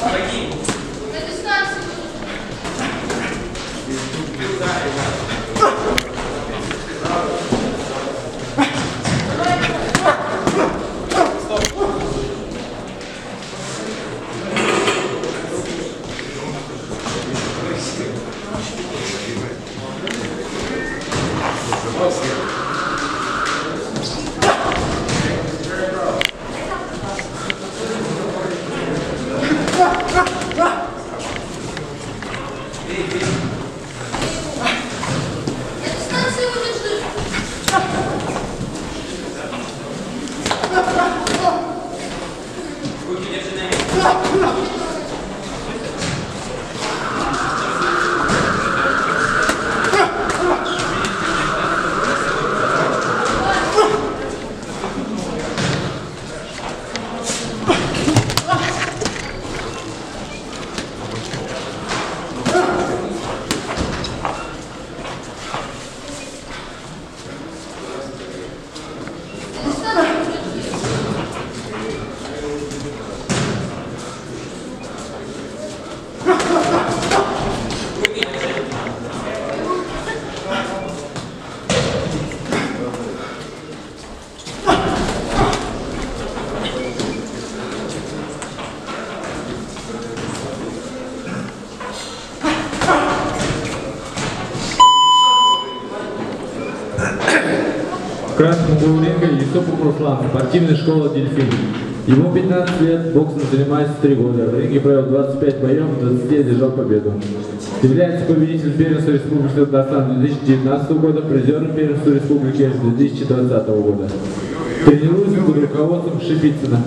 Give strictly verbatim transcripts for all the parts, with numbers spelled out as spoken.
В красном углу ринга Юсупов Руслан, спортивная школа «Дельфин». Ему пятнадцать лет, боксом занимается три года. В ринге провел двадцать пять боев, в двадцати одержал победу. Является победителем первенства Республики Татарстан две тысячи девятнадцатого года, призером первенства Республики две тысячи двадцатого года. Тренируется под руководством Шипицына.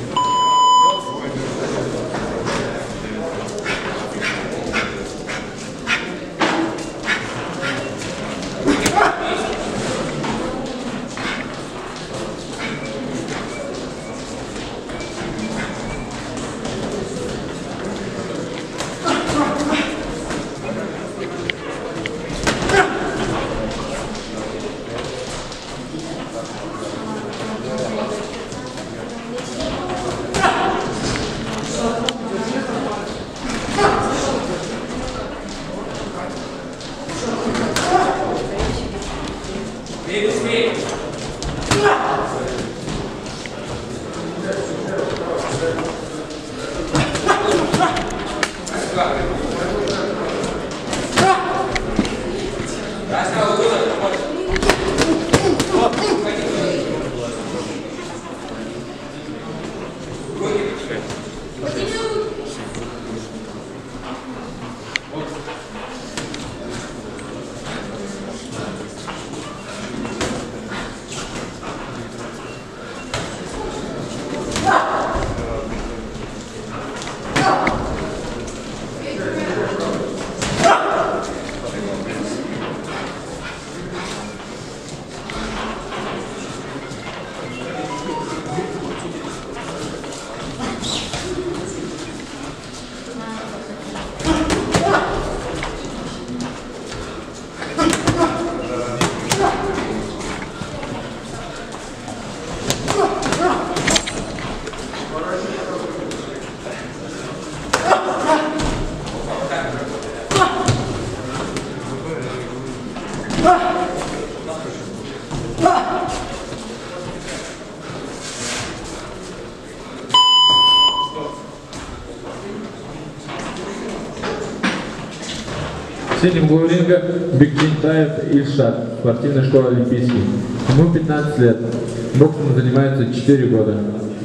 В синем углу ринга Бекчентаев Ильшат, спортивная школа «Олимпийский». Ему пятнадцать лет, боксом занимается четыре года.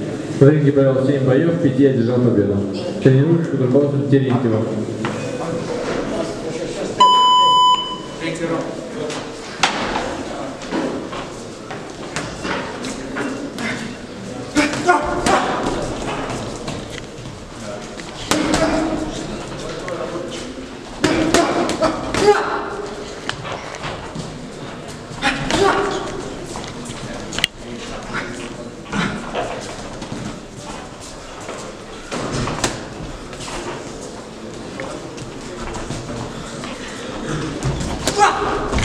В ринге провел семь боев, в пяти одержал победу. Тренируется под руководством Терентьева. Ah!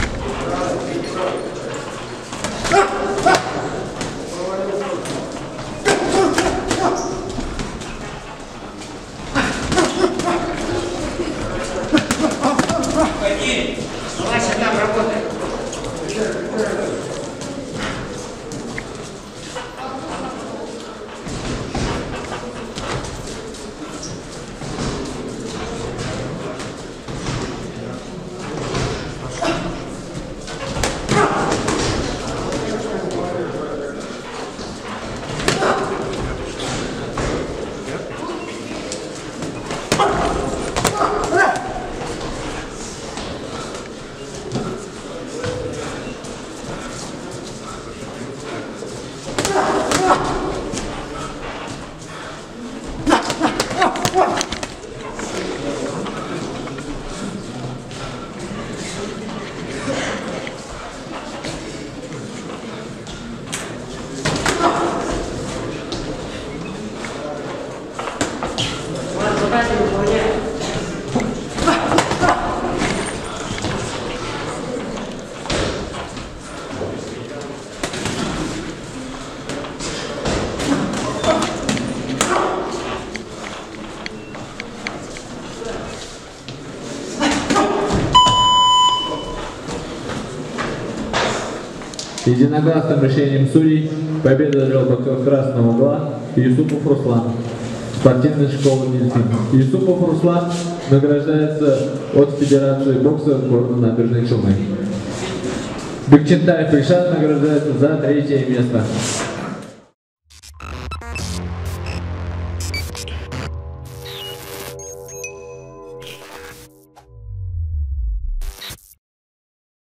Единогласным решением судей победу одержал боксер красного угла Юсупов Руслан, спортивная школа «Дельфин». Юсупов Руслан награждается от Федерации бокса города Набережной Челны. Бекчентаев Ильшат награждается за третье место.